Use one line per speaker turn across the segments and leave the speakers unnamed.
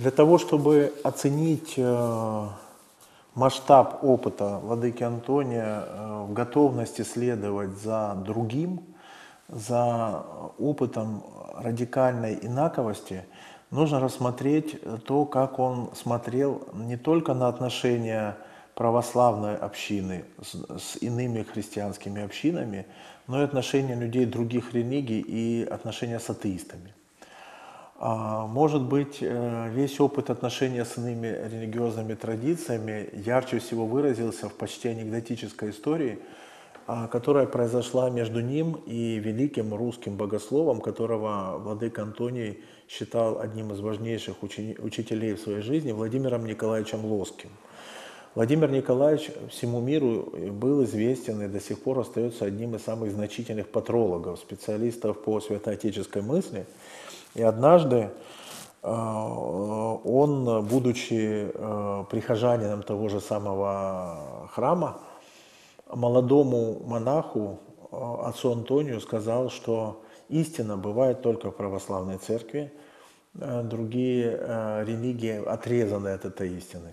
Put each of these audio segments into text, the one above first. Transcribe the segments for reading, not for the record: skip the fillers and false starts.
Для того, чтобы оценить масштаб опыта владыки Антония в готовности следовать за другим, за опытом радикальной инаковости, нужно рассмотреть то, как он смотрел не только на отношения православной общины с иными христианскими общинами, но и отношения людей других религий и отношения с атеистами. Может быть, весь опыт отношения с иными религиозными традициями ярче всего выразился в почти анекдотической истории, которая произошла между ним и великим русским богословом, которого владыка Антоний считал одним из важнейших учителей в своей жизни, Владимиром Николаевичем Лоским. Владимир Николаевич всему миру был известен и до сих пор остается одним из самых значительных патрологов, специалистов по святоотеческой мысли. И однажды он, будучи прихожанином того же самого храма, молодому монаху, отцу Антонию, сказал, что истина бывает только в православной церкви, другие религии отрезаны от этой истины.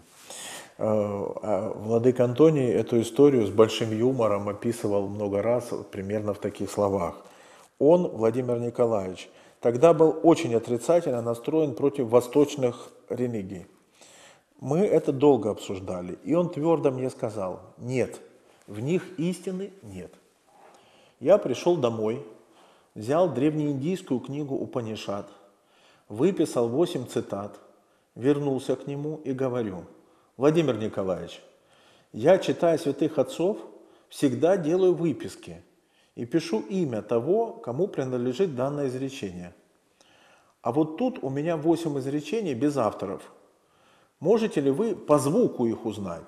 Владыка Антоний эту историю с большим юмором описывал много раз, примерно в таких словах. Он, Владимир Николаевич, тогда был очень отрицательно настроен против восточных религий. Мы это долго обсуждали, и он твердо мне сказал: нет, в них истины нет. Я пришел домой, взял древнеиндийскую книгу Упанишад, выписал 8 цитат, вернулся к нему и говорю: Владимир Николаевич, я, читая святых отцов, всегда делаю выписки и пишу имя того, кому принадлежит данное изречение. А вот тут у меня 8 изречений без авторов. Можете ли вы по звуку их узнать?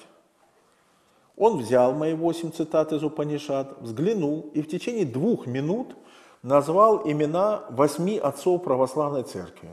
Он взял мои 8 цитат из Упанишад, взглянул и в течение 2 минут назвал имена 8 отцов православной церкви.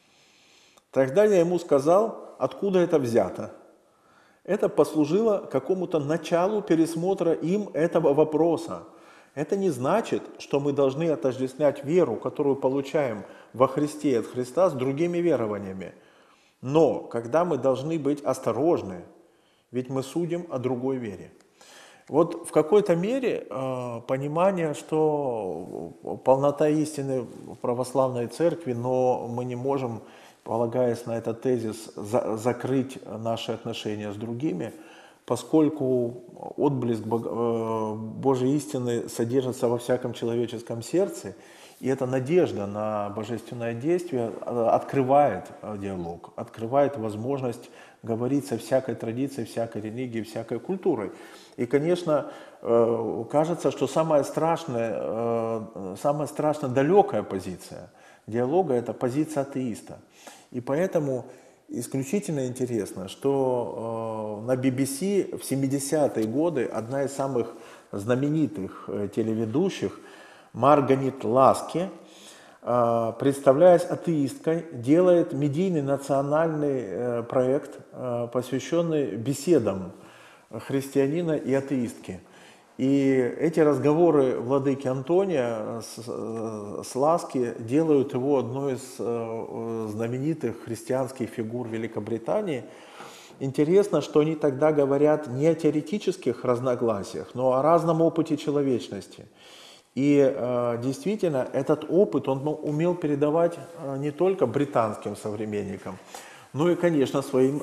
Тогда я ему сказал, откуда это взято. Это послужило какому-то началу пересмотра им этого вопроса. Это не значит, что мы должны отождествлять веру, которую получаем во Христе и от Христа, с другими верованиями. Но когда мы должны быть осторожны, ведь мы судим о другой вере. Вот в какой-то мере понимание, что полнота истины в православной церкви, но мы не можем, полагаясь на этот тезис, закрыть наши отношения с другими, поскольку отблеск Божьей истины содержится во всяком человеческом сердце, и эта надежда на божественное действие открывает диалог, открывает возможность говорить со всякой традицией, всякой религией, всякой культурой. И, конечно, кажется, что самая страшно далекая позиция диалога – это позиция атеиста. И поэтому исключительно интересно, что на BBC в 70-е годы одна из самых знаменитых телеведущих, Марганит Ласки, представляясь атеисткой, делает медийный национальный проект, посвященный беседам христианина и атеистки. И эти разговоры владыки Антония с Ласки делают его одной из знаменитых христианских фигур Великобритании. Интересно, что они тогда говорят не о теоретических разногласиях, но о разном опыте человечности. И действительно, этот опыт он умел передавать не только британским современникам, но и, конечно, своим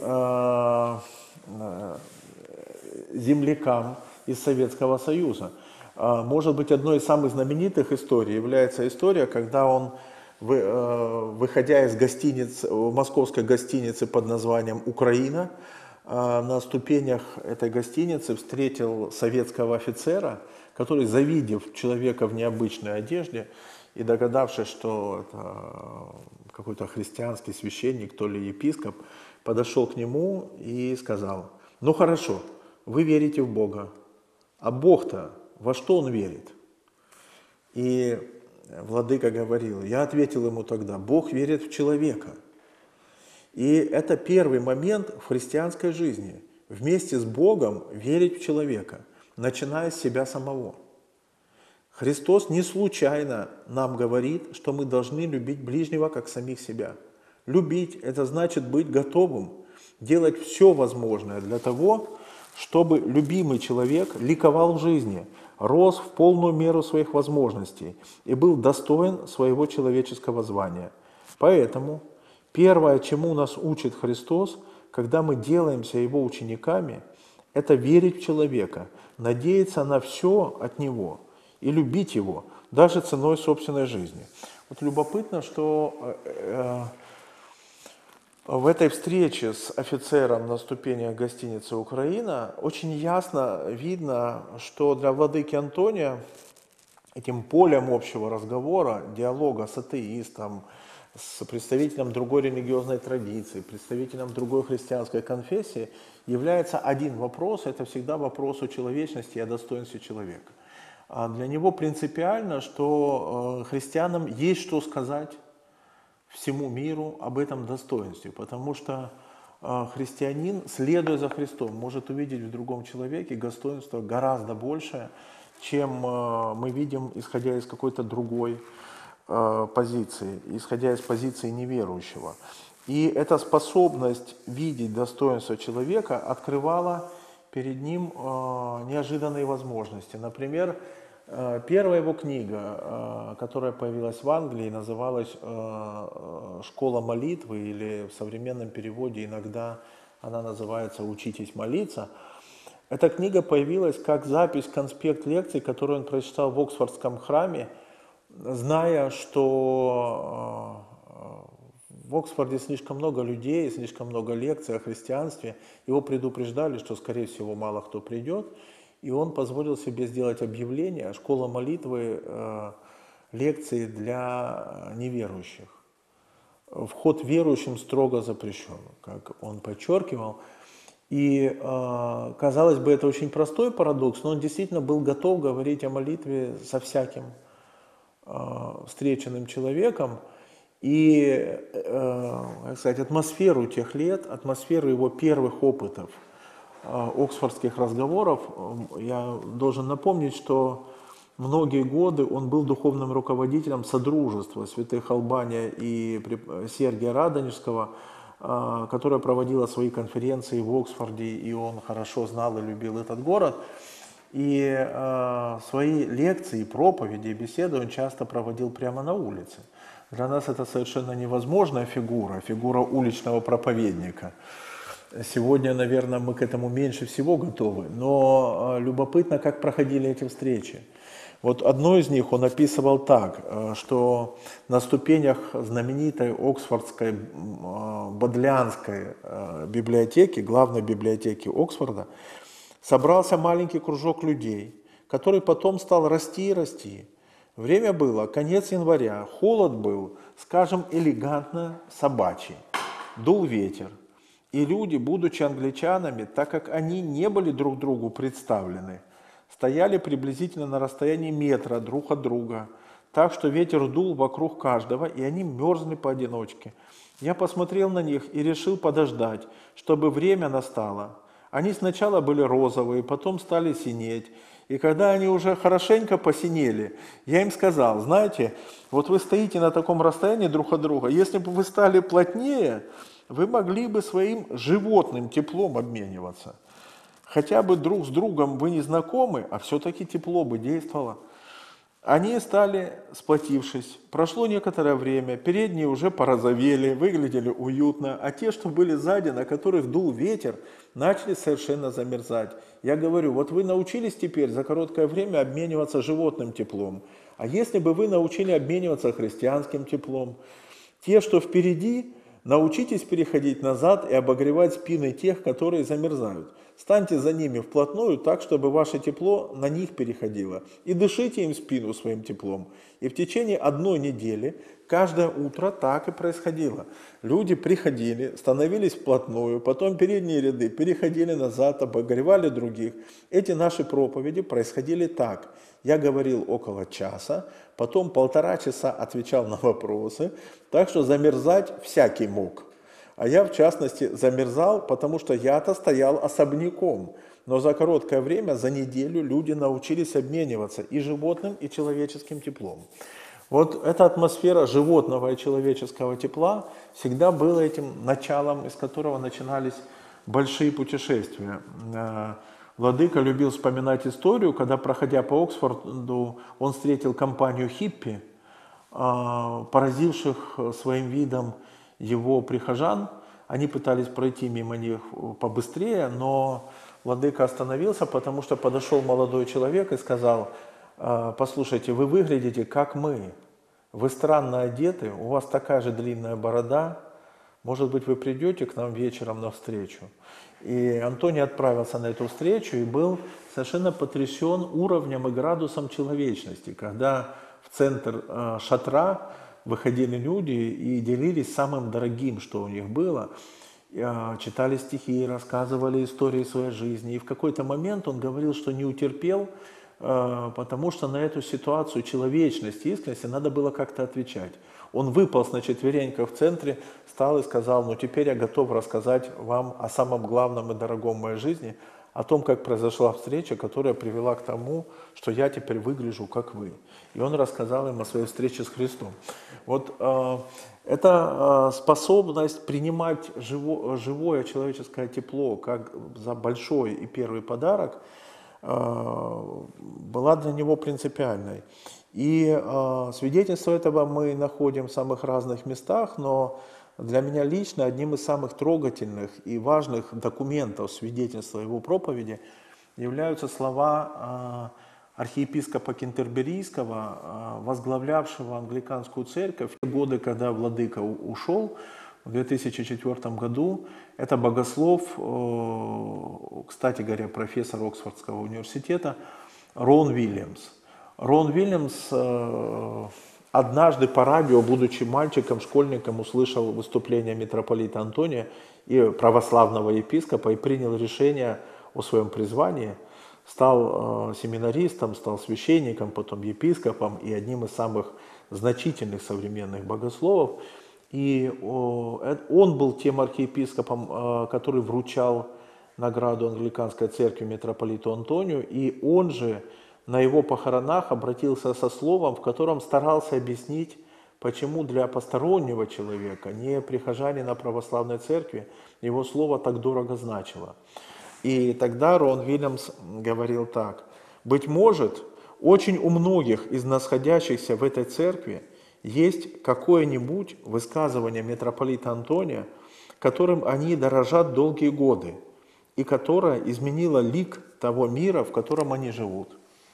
землякам из Советского Союза. Может быть, одной из самых знаменитых историй является история, когда он, выходя из московской гостиницы под названием «Украина», на ступенях этой гостиницы встретил советского офицера, который, завидев человека в необычной одежде и догадавшись, что это какой-то христианский священник, то ли епископ, подошел к нему и сказал: ну хорошо, вы верите в Бога, а Бог-то во что Он верит? И владыка говорил, я ответил ему тогда: Бог верит в человека. И это первый момент в христианской жизни. Вместе с Богом верить в человека, начиная с себя самого. Христос не случайно нам говорит, что мы должны любить ближнего как самих себя. Любить – это значит быть готовым, делать все возможное для того, чтобы любимый человек ликовал в жизни, рос в полную меру своих возможностей и был достоин своего человеческого звания. Поэтому первое, чему нас учит Христос, когда мы делаемся Его учениками, это верить в человека, надеяться на все от Него и любить Его, даже ценой собственной жизни. Вот любопытно, что в этой встрече с офицером на ступенях гостиницы «Украина» очень ясно видно, что для владыки Антония этим полем общего разговора, диалога с атеистом, с представителем другой религиозной традиции, представителем другой христианской конфессии является один вопрос, это всегда вопрос о человечности и о достоинстве человека. А для него принципиально, что христианам есть что сказать всему миру об этом достоинстве, потому что христианин, следуя за Христом, может увидеть в другом человеке достоинство гораздо большее, чем мы видим, исходя из какой-то другой позиции, исходя из позиции неверующего. И эта способность видеть достоинство человека открывала перед ним неожиданные возможности. Например, первая его книга, которая появилась в Англии, называлась «Школа молитвы», или в современном переводе иногда она называется «Учитесь молиться». Эта книга появилась как запись, конспект лекций, которую он прочитал в Оксфордском храме, зная, что в Оксфорде слишком много людей, слишком много лекций о христианстве. Его предупреждали, что, скорее всего, мало кто придет. И он позволил себе сделать объявление: «Школа молитвы, лекции для неверующих. Вход верующим строго запрещен», как он подчеркивал. И, казалось бы, это очень простой парадокс, но он действительно был готов говорить о молитве со всяким встреченным человеком. И, как сказать, атмосферу тех лет, атмосферу его первых опытов оксфордских разговоров, я должен напомнить, что многие годы он был духовным руководителем Содружества святых Албания и Сергия Радонежского, которая проводила свои конференции в Оксфорде, и он хорошо знал и любил этот город. И свои лекции, проповеди, беседы он часто проводил прямо на улице. Для нас это совершенно невозможная фигура, фигура уличного проповедника. Сегодня, наверное, мы к этому меньше всего готовы, но любопытно, как проходили эти встречи. Вот одно из них он описывал так, что на ступенях знаменитой Оксфордской Бодлианской библиотеки, главной библиотеки Оксфорда, собрался маленький кружок людей, который потом стал расти и расти. Время было конец января, холод был, скажем, элегантно собачий, дул ветер. И люди, будучи англичанами, так как они не были друг другу представлены, стояли приблизительно на расстоянии метра друг от друга, так что ветер дул вокруг каждого, и они мерзли поодиночке. Я посмотрел на них и решил подождать, чтобы время настало. Они сначала были розовые, потом стали синеть. И когда они уже хорошенько посинели, я им сказал: знаете, вот вы стоите на таком расстоянии друг от друга, если бы вы стали плотнее, вы могли бы своим животным теплом обмениваться. Хотя бы друг с другом вы не знакомы, а все-таки тепло бы действовало. Они стали, сплотившись. Прошло некоторое время, передние уже порозовели, выглядели уютно, а те, что были сзади, на которых дул ветер, начали совершенно замерзать. Я говорю: вот вы научились теперь за короткое время обмениваться животным теплом, а если бы вы научили обмениваться христианским теплом? Те, что впереди, научитесь переходить назад и обогревать спины тех, которые замерзают. Станьте за ними вплотную так, чтобы ваше тепло на них переходило. И дышите им в спину своим теплом. И в течение одной недели каждое утро так и происходило. Люди приходили, становились вплотную, потом передние ряды переходили назад, обогревали других. Эти наши проповеди происходили так. Я говорил около часа, потом 1,5 часа отвечал на вопросы, так что замерзать всякий мог. А я, в частности, замерзал, потому что я-то стоял особняком. Но за короткое время, за неделю, люди научились обмениваться и животным, и человеческим теплом. Вот эта атмосфера животного и человеческого тепла всегда была этим началом, из которого начинались большие путешествия. Владыка любил вспоминать историю, когда, проходя по Оксфорду, он встретил компанию хиппи, поразивших своим видом его прихожан. Они пытались пройти мимо них побыстрее, но владыка остановился, потому что подошел молодой человек и сказал: послушайте, вы выглядите как мы, вы странно одеты, у вас такая же длинная борода, может быть, вы придете к нам вечером на встречу. И Антоний отправился на эту встречу и был совершенно потрясен уровнем и градусом человечности, когда в центр шатра выходили люди и делились самым дорогим, что у них было, читали стихи, рассказывали истории своей жизни. И в какой-то момент он говорил, что не утерпел, потому что на эту ситуацию человечности, искренности надо было как-то отвечать. Он выполз на четвереньках в центре, встал и сказал: ну теперь я готов рассказать вам о самом главном и дорогом в моей жизни, о том, как произошла встреча, которая привела к тому, что я теперь выгляжу как вы. И он рассказал им о своей встрече с Христом. Вот эта способность принимать живое человеческое тепло как за большой и первый подарок была для него принципиальной. И свидетельство этого мы находим в самых разных местах, но для меня лично одним из самых трогательных и важных документов свидетельства его проповеди являются слова архиепископа Кентерберийского, возглавлявшего англиканскую церковь в годы, когда владыка ушел, в 2004 году. Это богослов, кстати говоря, профессор Оксфордского университета Рон Уильямс. Рон Уильямс однажды по радио, будучи мальчиком, школьником, услышал выступление митрополита Антония и православного епископа и принял решение о своем призвании. Стал семинаристом, стал священником, потом епископом и одним из самых значительных современных богословов. И он был тем архиепископом, который вручал награду англиканской церкви митрополиту Антонию, и он же на его похоронах обратился со словом, в котором старался объяснить, почему для постороннего человека, не прихожанина православной церкви, его слово так дорого значило. И тогда Рон Уильямс говорил так: «Быть может, очень у многих из находящихся в этой церкви есть какое-нибудь высказывание митрополита Антония, которым они дорожат долгие годы, и которое изменило лик того мира, в котором они живут.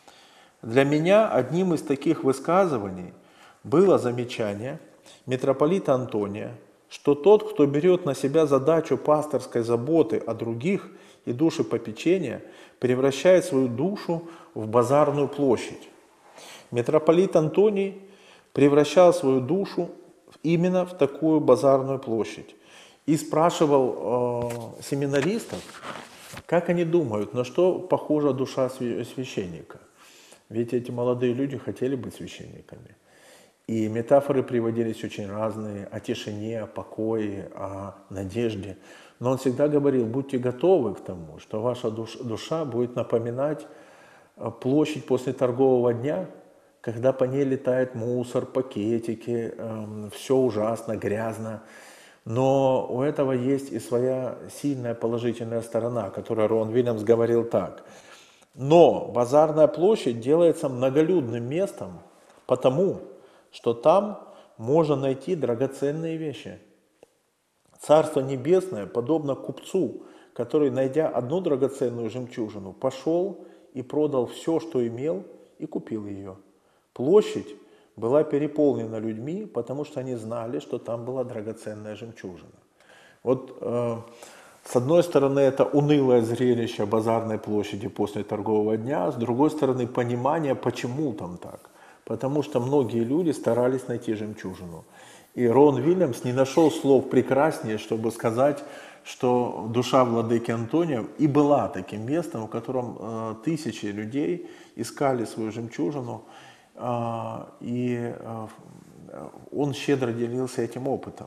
Для меня одним из таких высказываний было замечание митрополита Антония, что тот, кто берет на себя задачу пасторской заботы о других и душепопечения, превращает свою душу в базарную площадь. Митрополит Антоний превращал свою душу именно в такую базарную площадь. И спрашивал семинаристов, как они думают, на что похожа душа священника. Ведь эти молодые люди хотели быть священниками. И метафоры приводились очень разные: о тишине, о покое, о надежде. Но он всегда говорил: будьте готовы к тому, что ваша душа будет напоминать площадь после торгового дня, когда по ней летает мусор, пакетики, все ужасно, грязно. Но у этого есть и своя сильная положительная сторона, о которой Рон Уильямс говорил так: но базарная площадь делается многолюдным местом, потому что там можно найти драгоценные вещи. Царство Небесное подобно купцу, который, найдя одну драгоценную жемчужину, пошел и продал все, что имел, и купил ее. Площадь была переполнена людьми, потому что они знали, что там была драгоценная жемчужина. Вот с одной стороны, это унылое зрелище базарной площади после торгового дня, с другой стороны, понимание, почему там так. Потому что многие люди старались найти жемчужину. И Рон Уильямс не нашел слов прекраснее, чтобы сказать, что душа владыки Антония и была таким местом, в котором тысячи людей искали свою жемчужину, и он щедро делился этим опытом.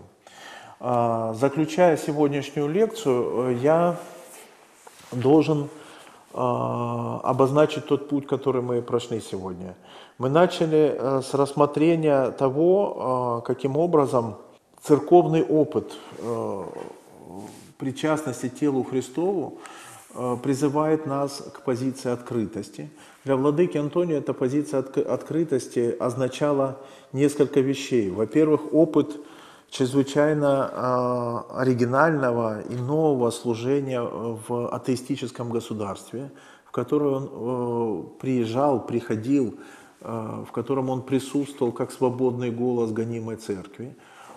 Заключая сегодняшнюю лекцию, я должен обозначить тот путь, который мы прошли сегодня. Мы начали с рассмотрения того, каким образом церковный опыт причастности телу Христову призывает нас к позиции открытости. Для владыки Антония эта позиция открытости означала несколько вещей. Во-первых, опыт чрезвычайно оригинального и нового служения в атеистическом государстве, в которое он приходил, в котором он присутствовал как свободный голос гонимой церкви.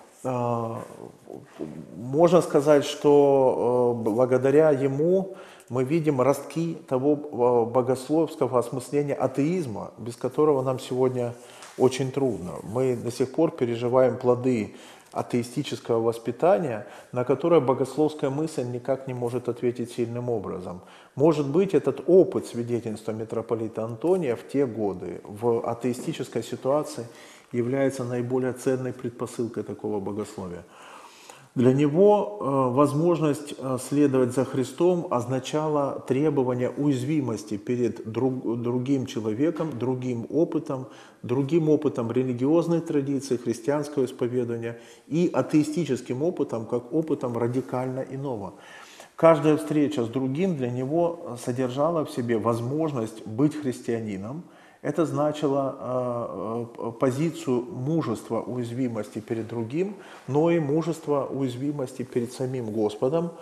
Можно сказать, что благодаря ему мы видим ростки того богословского осмысления атеизма, без которого нам сегодня очень трудно. Мы до сих пор переживаем плоды атеистического воспитания, на которое богословская мысль никак не может ответить сильным образом. Может быть, этот опыт свидетельства митрополита Антония в те годы в атеистической ситуации является наиболее ценной предпосылкой такого богословия. Для него возможность следовать за Христом означала требование уязвимости перед другим человеком, другим опытом религиозной традиции, христианского исповедания и атеистическим опытом, как опытом радикально иного. Каждая встреча с другим для него содержала в себе возможность быть христианином. Это значило позицию мужества, уязвимости перед другим, но и мужества, уязвимости перед самим Господом.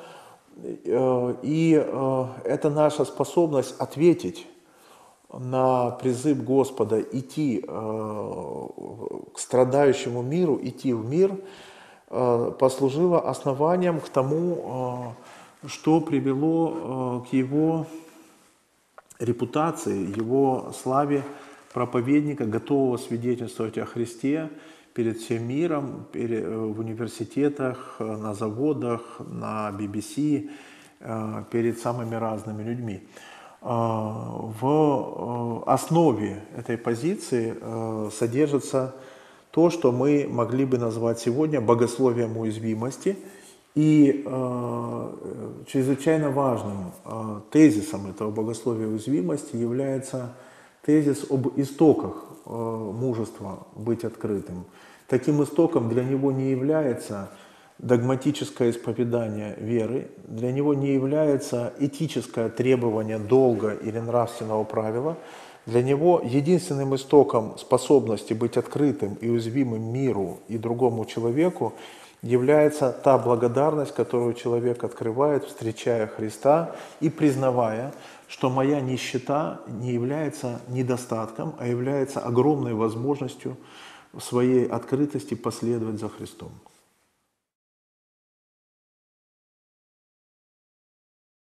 И это наша способность ответить на призыв Господа идти к страдающему миру, идти в мир, послужило основанием к тому, что привело к его репутации, его славе проповедника, готового свидетельствовать о Христе перед всем миром, в университетах, на заводах, на BBC, перед самыми разными людьми. В основе этой позиции содержится то, что мы могли бы назвать сегодня богословием уязвимости. И чрезвычайно важным тезисом этого богословия уязвимости является тезис об истоках мужества быть открытым. Таким истоком для него не является догматическое исповедание веры, для него не является этическое требование долга или нравственного правила. Для него единственным истоком способности быть открытым и уязвимым миру и другому человеку является та благодарность, которую человек открывает, встречая Христа и признавая, что моя нищета не является недостатком, а является огромной возможностью в своей открытости последовать за Христом.